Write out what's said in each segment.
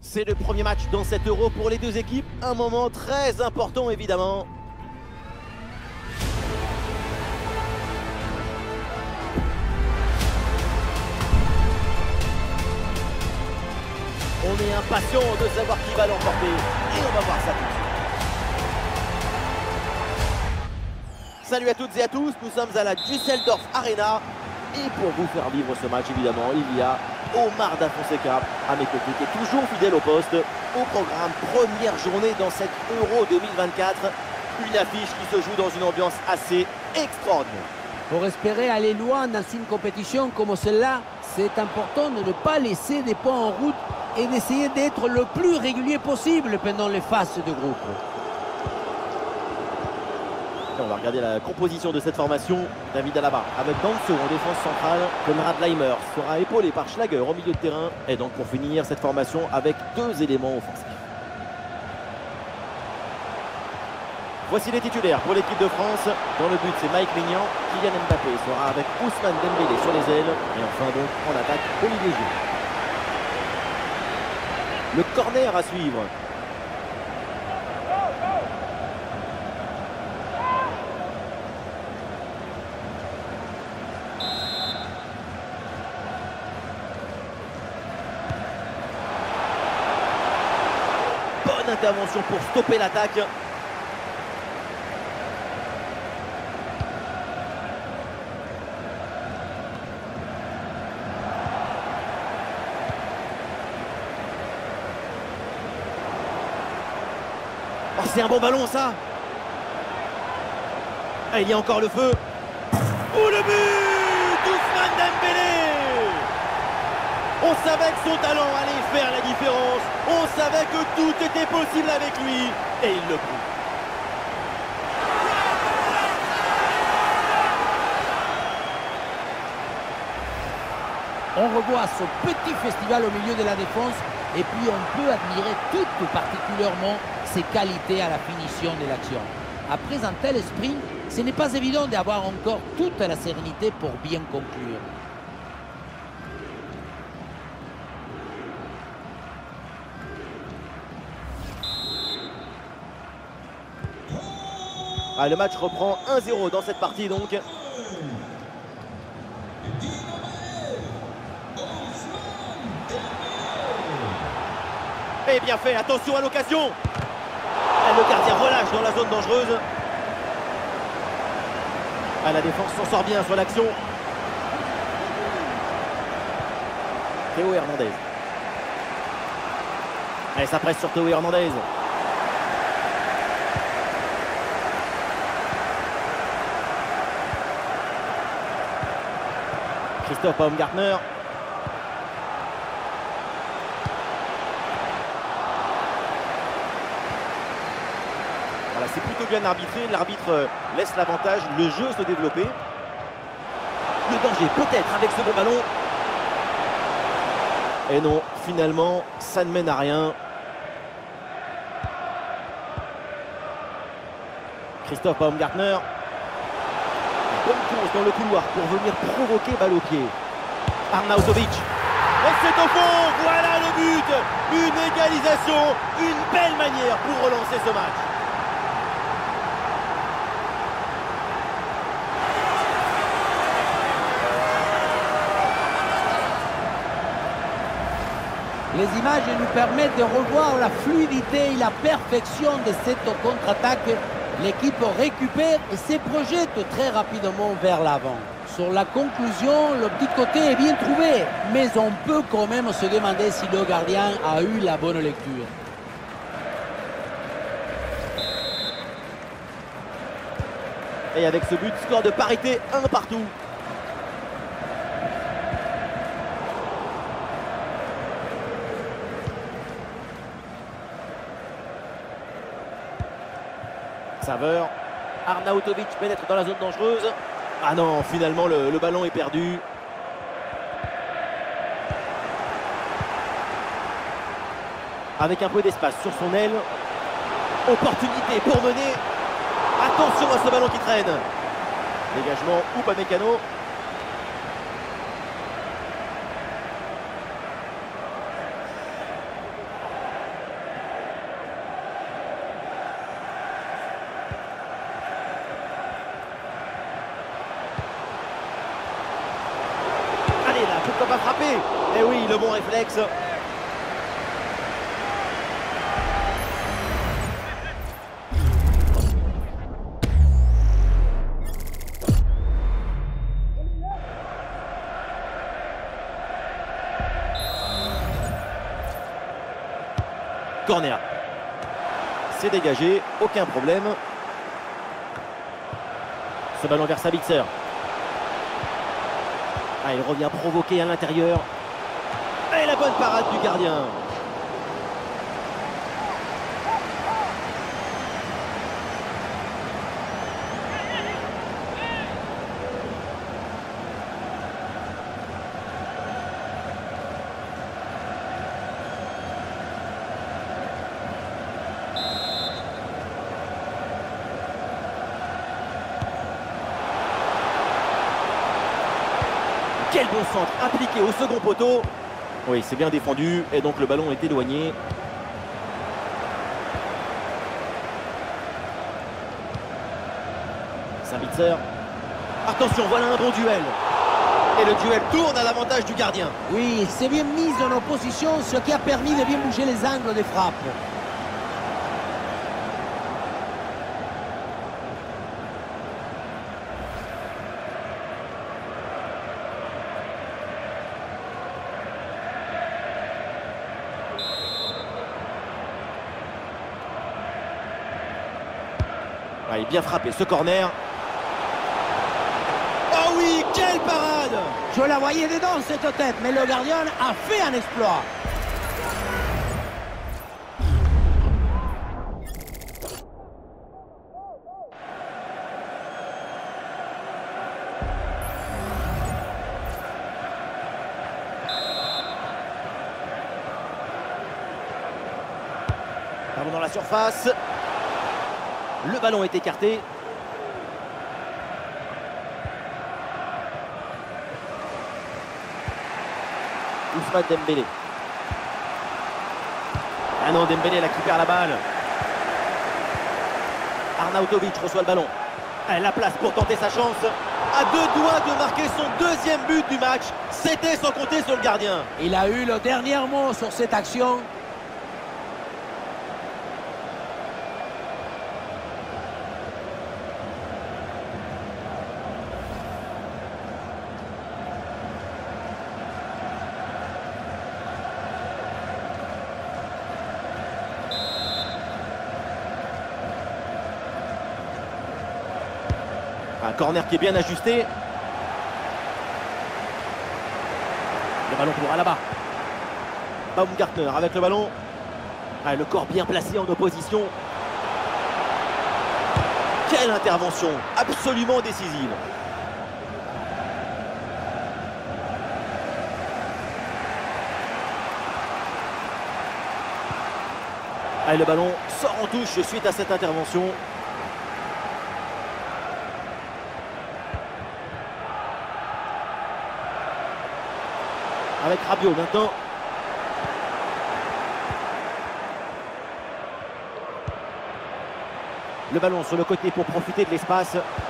C'est le premier match dans cet Euro pour les deux équipes, un moment très important évidemment. On est impatient de savoir qui va l'emporter et on va voir ça tout de suite. Salut à toutes et à tous, nous sommes à la Düsseldorf Arena et pour vous faire vivre ce match évidemment, il y a Omar Da Fonseca à mes côtés qui est toujours fidèle au poste. Au programme, première journée dans cette Euro 2024, une affiche qui se joue dans une ambiance assez extraordinaire. Pour espérer aller loin dans une compétition comme celle-là, c'est important de ne pas laisser des points en route et d'essayer d'être le plus régulier possible pendant les phases de groupe. Et on va regarder la composition de cette formation. David Alaba avec Danso en défense centrale. Konrad Laimer sera épaulé par Schlager au milieu de terrain. Et donc pour finir cette formation avec deux éléments offensifs. Voici les titulaires pour l'équipe de France. Dans le but, c'est Mike Maignan. Kylian Mbappé sera avec Ousmane Dembélé sur les ailes. Et enfin donc en attaque, Olivier Giroud. Le corner à suivre. Bonne intervention pour stopper l'attaque. Oh, c'est un bon ballon ça. Ah, il y a encore le feu. Oh le but d'Ousmane Dembélé. On savait que son talent allait faire la différence. On savait que tout était possible avec lui. Et il le prouve. On revoit ce petit festival au milieu de la défense et puis on peut admirer tout particulièrement ses qualités à la finition de l'action. Après un tel sprint, ce n'est pas évident d'avoir encore toute la sérénité pour bien conclure. Ah, le match reprend 1-0 dans cette partie donc. Et bien fait, attention à l'occasion. Le gardien relâche dans la zone dangereuse. Ah, la défense s'en sort bien sur l'action. Théo Hernandez. Allez, ça presse sur Théo Hernandez. Christophe Baumgartner. Voilà, c'est plutôt bien arbitré. L'arbitre laisse l'avantage, le jeu se développer. Le danger peut-être avec ce bon ballon. Et non, finalement, ça ne mène à rien. Christophe Baumgartner. Bonne course dans le couloir pour venir provoquer balle au pied. Arnautovic. Et c'est au fond, voilà le but. Une égalisation, une belle manière pour relancer ce match. Les images nous permettent de revoir la fluidité et la perfection de cette contre-attaque. L'équipe récupère et se projette très rapidement vers l'avant. Sur la conclusion, le petit côté est bien trouvé, mais on peut quand même se demander si le gardien a eu la bonne lecture. Et avec ce but, score de parité, 1 partout. Saveur. Arnautovic pénètre dans la zone dangereuse. Ah non, finalement le ballon est perdu. Avec un peu d'espace sur son aile. Opportunité pour mener. Attention à ce ballon qui traîne. Dégagement Upamecano. pourquoi pas frapper? Eh oui, le bon réflexe. Corner. C'est dégagé, aucun problème. Ce ballon vers Sabitzer. Ah, il revient provoquer à l'intérieur. Et la bonne parade du gardien. Quel bon centre appliqué au second poteau. Oui, c'est bien défendu et donc le ballon est éloigné. Sabitzer. Attention, voilà un bon duel. Et le duel tourne à l'avantage du gardien. Oui, c'est bien mis en opposition, ce qui a permis de bien bouger les angles des frappes. Ah, il est bien frappé ce corner. Oh oui, quelle parade! Je la voyais dedans cette tête, mais le gardien a fait un exploit. Ballon dans la surface. Le ballon est écarté. Ousmane Dembélé. Ah non, Dembélé là qui perd la balle. Arnautovic reçoit le ballon. Ah, la place pour tenter sa chance. À deux doigts de marquer son deuxième but du match. C'était sans compter sur le gardien. Il a eu le dernier mot sur cette action. Un corner qui est bien ajusté. Le ballon pour Alaba. Baumgartner avec le ballon. Ah, le corps bien placé en opposition. Quelle intervention absolument décisive. Ah, le ballon sort en touche suite à cette intervention. Avec Rabiot maintenant. Le ballon sur le côté pour profiter de l'espace.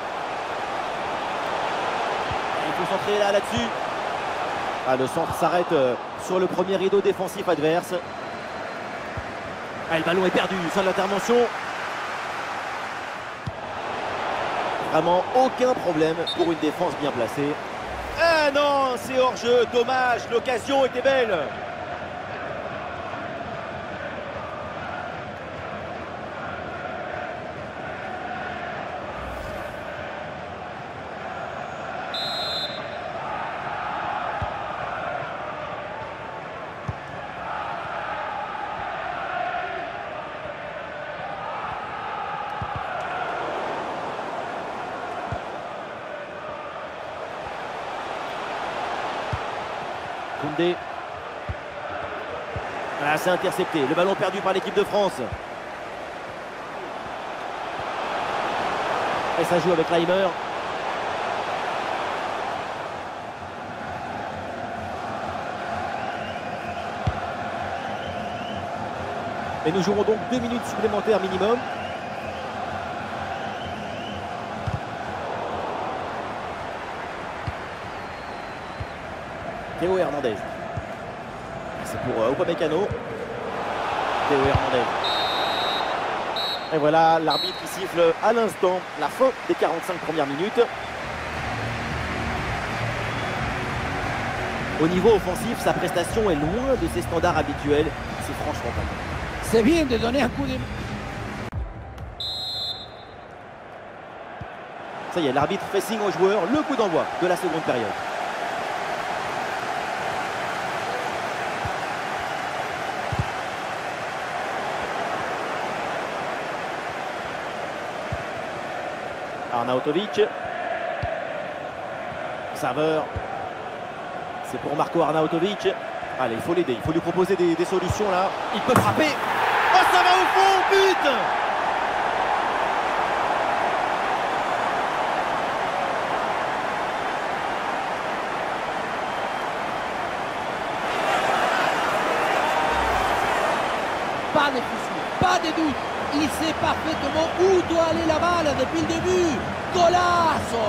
Il faut centrer là-dessus. Ah, le centre s'arrête sur le premier rideau défensif adverse. Ah, le ballon est perdu sur l'intervention. Vraiment aucun problème pour une défense bien placée. Ah non, c'est hors-jeu, dommage, l'occasion était belle. Koundé. Ah, c'est intercepté. Le ballon perdu par l'équipe de France. Et ça joue avec Reimer. Et nous jouerons donc 2 minutes supplémentaires minimum. Théo Hernandez. C'est pour Upamecano. Théo Hernandez. Et voilà l'arbitre qui siffle à l'instant la fin des 45 premières minutes. Au niveau offensif, sa prestation est loin de ses standards habituels. C'est franchement pas bon. C'est bien de donner un coup de... Ça y est, l'arbitre fait signe aux joueurs, le coup d'envoi de la seconde période. Arnautovic. Serveur. C'est pour Marco Arnautovic. Allez, il faut l'aider, il faut lui proposer des solutions là. Il peut frapper. Oh, ça va au fond, but! Pas de soucis, pas de doute. Il sait parfaitement où doit aller la balle depuis le début. Golazo!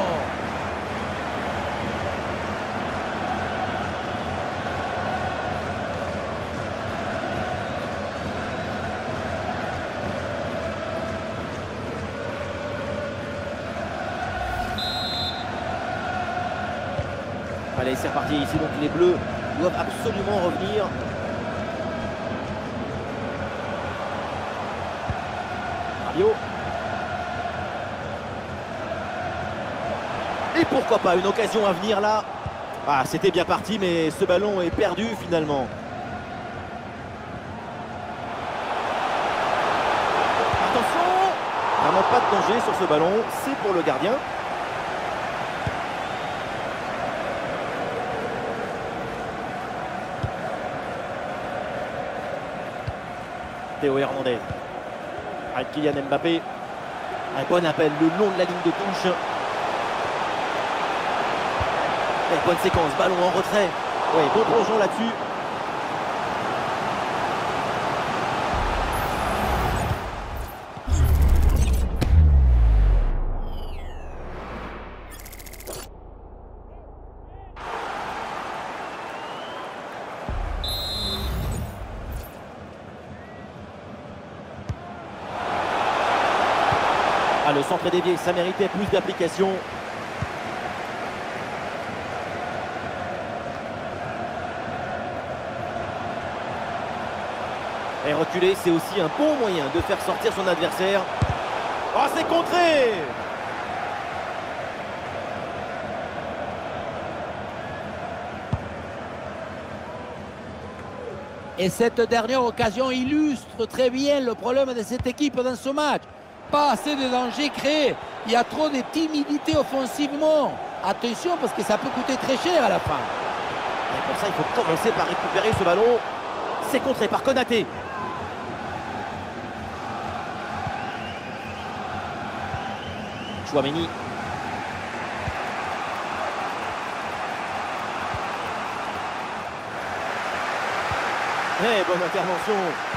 Allez, c'est reparti ici, donc les Bleus doivent absolument revenir. Rabiot. Et pourquoi pas une occasion à venir là. Ah, c'était bien parti, mais ce ballon est perdu finalement. Attention! Vraiment pas de danger sur ce ballon, c'est pour le gardien. Théo Hernandez. Avec Kylian Mbappé. Un bon appel le long de la ligne de touche. Et bonne séquence, ballon en retrait. Oui, bon plongeon là-dessus. Ah, le centre est dévié, ça méritait plus d'application. Et reculer, c'est aussi un bon moyen de faire sortir son adversaire. Oh, c'est contré! Et cette dernière occasion illustre très bien le problème de cette équipe dans ce match. Pas assez de danger créé. Il y a trop de timidité offensivement. Attention parce que ça peut coûter très cher à la fin. Et pour ça, il faut commencer par récupérer ce ballon. C'est contré par Konaté. Chouameni. Eh, bonne intervention.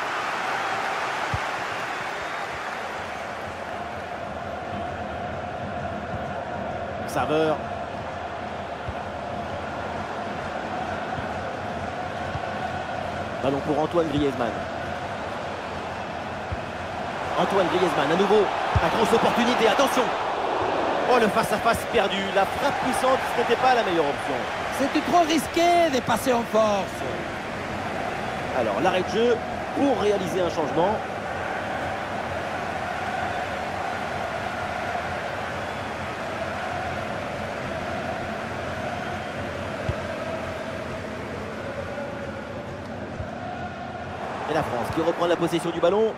Serveur. Ballon pour Antoine Griezmann. Antoine Griezmann à nouveau. La grosse opportunité, attention. Oh, le face-à-face perdu. La frappe puissante, ce n'était pas la meilleure option. C'était trop risqué de passer en force. Alors, l'arrêt de jeu pour réaliser un changement. Et la France qui reprend la possession du ballon.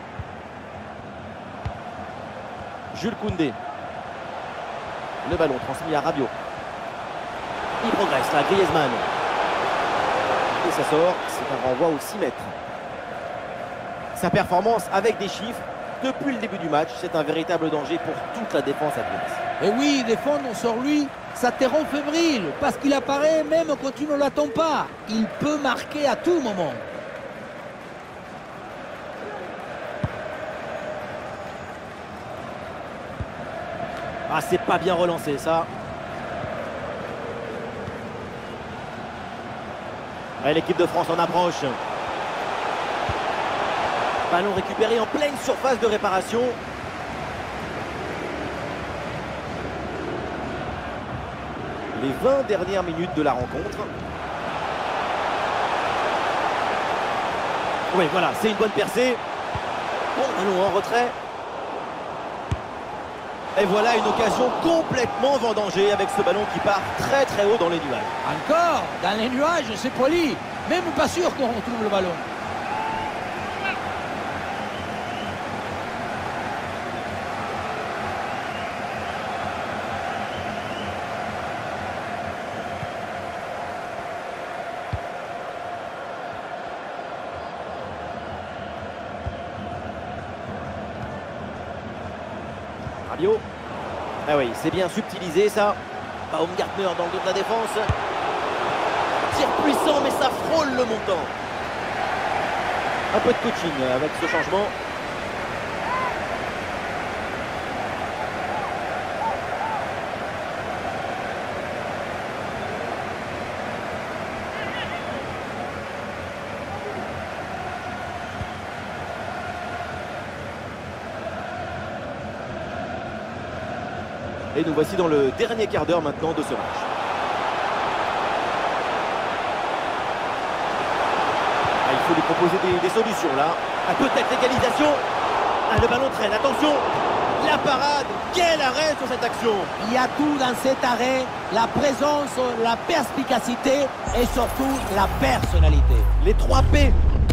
Jules Koundé. Le ballon transmis à Rabiot. Il progresse là, Griezmann. Et ça sort, c'est un renvoi aux 6 mètres. Sa performance avec des chiffres, depuis le début du match, c'est un véritable danger pour toute la défense adverse. Et oui, défendre sur lui, ça te rend fébrile, parce qu'il apparaît même quand tu ne l'attends pas. Il peut marquer à tout moment. Ah, c'est pas bien relancé ça. Et l'équipe de France en approche. Ballon récupéré en pleine surface de réparation. Les 20 dernières minutes de la rencontre. Oui, voilà, c'est une bonne percée. Bon, ballon en retrait. Et voilà une occasion complètement vendangée avec ce ballon qui part très très haut dans les nuages. Encore dans les nuages, c'est poli. Même pas sûr qu'on retrouve le ballon. Rabiot. Ah oui, c'est bien subtilisé ça. Baumgartner dans le dos de la défense. Tir puissant, mais ça frôle le montant. Un peu de coaching avec ce changement. Et nous voici dans le dernier quart d'heure maintenant de ce match. Ah, il faut lui proposer des solutions là. Ah, peut-être l'égalisation. Ah, le ballon traîne, attention. La parade, quel arrêt sur cette action. Il y a tout dans cet arrêt, la présence, la perspicacité et surtout la personnalité. Les 3 P.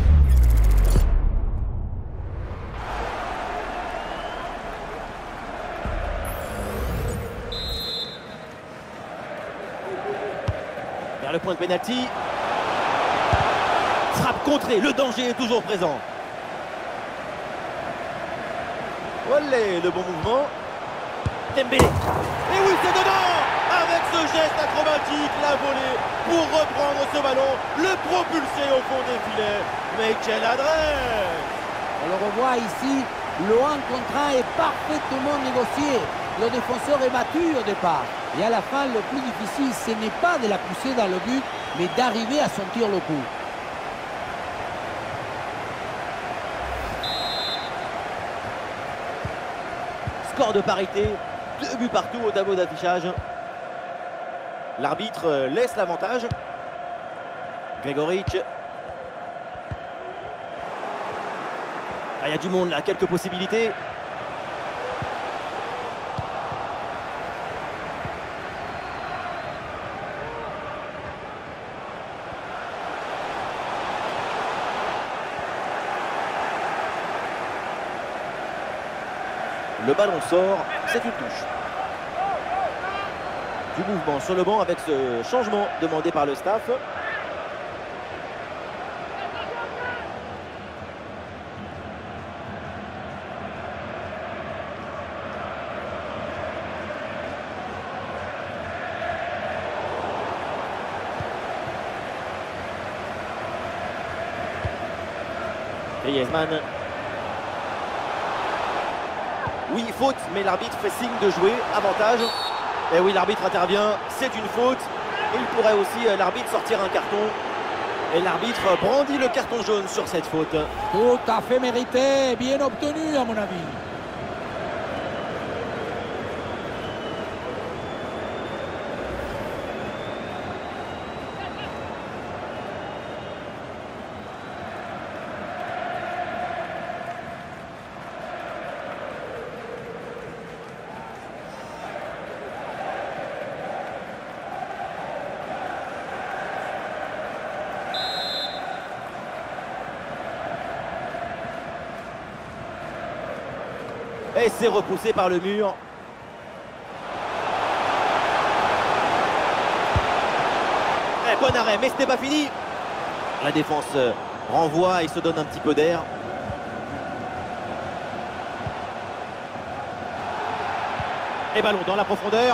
Vers le point de pénalty. Frappe contrée, le danger est toujours présent. Olé, le bon mouvement. Dembélé. Et oui, c'est dedans. Avec ce geste acrobatique, la volée pour reprendre ce ballon, le propulser au fond des filets. Mais quelle adresse! On le revoit ici, le 1 contre 1 est parfaitement négocié. Le défenseur est battu au départ. Et à la fin, le plus difficile, ce n'est pas de la pousser dans le but, mais d'arriver à sentir le coup. Score de parité, 2 buts partout au tableau d'affichage. L'arbitre laisse l'avantage. Gregoritch. Ah, il y a du monde là, quelques possibilités. Le ballon sort, c'est une touche. Du mouvement sur le banc avec ce changement demandé par le staff. Griezmann. Oui, faute, mais l'arbitre fait signe de jouer. Avantage. Et oui, l'arbitre intervient. C'est une faute. Il pourrait aussi, l'arbitre, sortir un carton. Et l'arbitre brandit le carton jaune sur cette faute. Tout à fait mérité, bien obtenu à mon avis. Et c'est repoussé par le mur. Et bon arrêt, mais ce n'est pas fini. La défense renvoie et se donne un petit peu d'air. Et ballon dans la profondeur.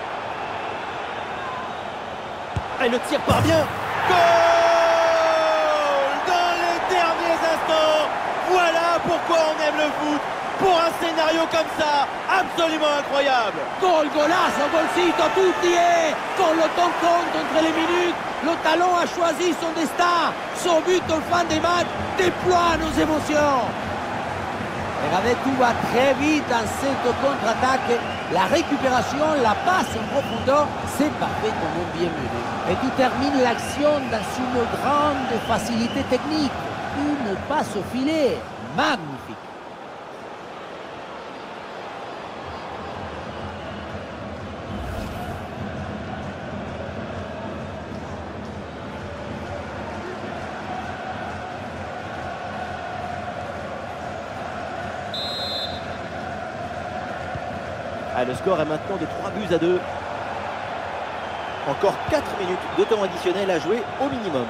Et le tir part bien. Goal! Dans les derniers instants. Voilà pourquoi on aime le foot. Pour un scénario comme ça, absolument incroyable. Gol, golazo, golcito, tutti, con le temps compte entre les minutes. Le talon a choisi son destin. Son but en fin de match déploie nos émotions. Regardez, tout va très vite dans cette contre-attaque. La récupération, la passe en profondeur, c'est parfaitement bien mené. Et tu termines l'action dans une grande facilité technique. Une passe au filet. Magnifique. Ah, le score est maintenant de 3-2. Encore 4 minutes de temps additionnel à jouer au minimum.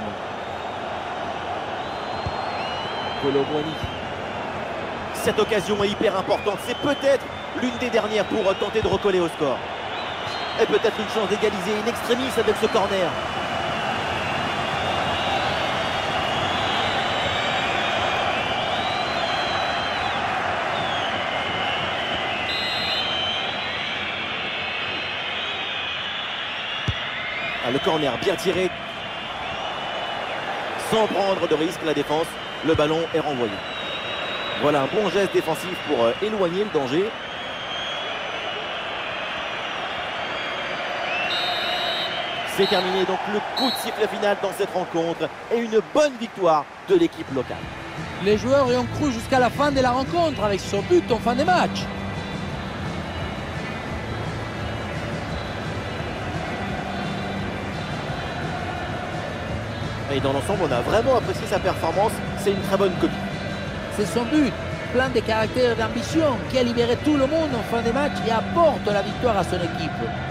Kolo Muani. Cette occasion est hyper importante. C'est peut-être l'une des dernières pour tenter de recoller au score. Et peut-être une chance d'égaliser in extremis avec ce corner. Ah, le corner bien tiré. Sans prendre de risque, la défense. Le ballon est renvoyé. Voilà un bon geste défensif pour éloigner le danger. C'est terminé, donc le coup de sifflet final dans cette rencontre et une bonne victoire de l'équipe locale. Les joueurs y ont cru jusqu'à la fin de la rencontre avec son but en fin de match. Et dans l'ensemble, on a vraiment apprécié sa performance. C'est une très bonne copie. C'est son but, plein de caractère et d'ambition, qui a libéré tout le monde en fin de match et apporte la victoire à son équipe.